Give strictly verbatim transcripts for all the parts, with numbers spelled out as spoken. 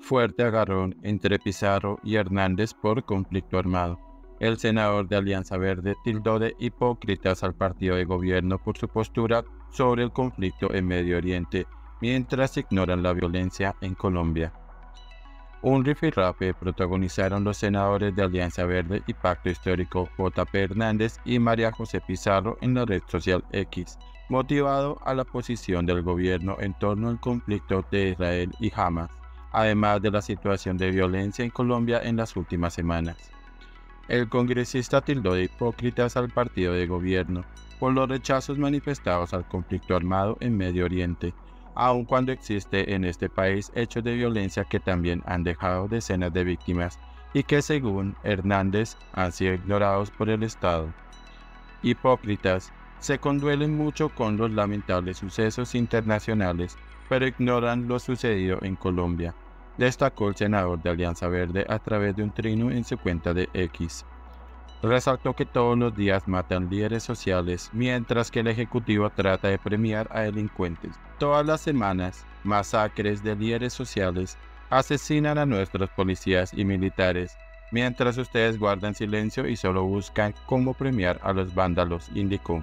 Fuerte agarrón entre Pizarro y Hernández por conflicto armado. El senador de Alianza Verde tildó de hipócritas al partido de gobierno por su postura sobre el conflicto en Medio Oriente, mientras ignoran la violencia en Colombia. Un rifirrafe protagonizaron los senadores de Alianza Verde y Pacto Histórico J P Hernández y María José Pizarro en la red social X, motivado a la posición del gobierno en torno al conflicto de Israel y Hamas, además de la situación de violencia en Colombia en las últimas semanas. El congresista tildó de hipócritas al partido de gobierno por los rechazos manifestados al conflicto armado en Medio Oriente, aun cuando existe en este país hechos de violencia que también han dejado decenas de víctimas y que, según Hernández, han sido ignorados por el Estado. Hipócritas, se conduelen mucho con los lamentables sucesos internacionales, pero ignoran lo sucedido en Colombia, destacó el senador de Alianza Verde a través de un trino en su cuenta de X. Resaltó que todos los días matan líderes sociales, mientras que el Ejecutivo trata de premiar a delincuentes. Todas las semanas, masacres de líderes sociales asesinan a nuestros policías y militares, mientras ustedes guardan silencio y solo buscan cómo premiar a los vándalos, indicó.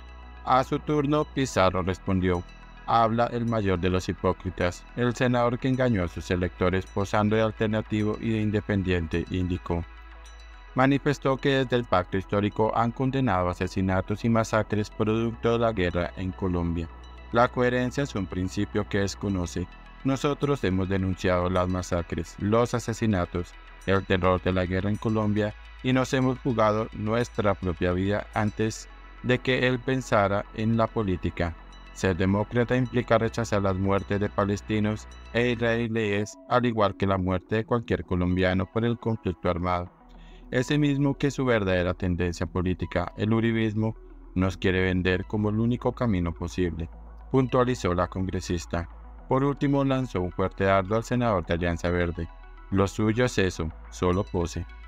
A su turno, Pizarro respondió: habla el mayor de los hipócritas, el senador que engañó a sus electores posando de alternativo y de independiente, indicó. Manifestó que desde el Pacto Histórico han condenado asesinatos y masacres producto de la guerra en Colombia. La coherencia es un principio que desconoce. Nosotros hemos denunciado las masacres, los asesinatos, el terror de la guerra en Colombia y nos hemos jugado nuestra propia vida antes de que él pensara en la política. Ser demócrata implica rechazar las muertes de palestinos e israelíes, al igual que la muerte de cualquier colombiano por el conflicto armado. Ese mismo que su verdadera tendencia política, el uribismo, nos quiere vender como el único camino posible, puntualizó la congresista. Por último, lanzó un fuerte dardo al senador de Alianza Verde. Lo suyo es eso, solo pose.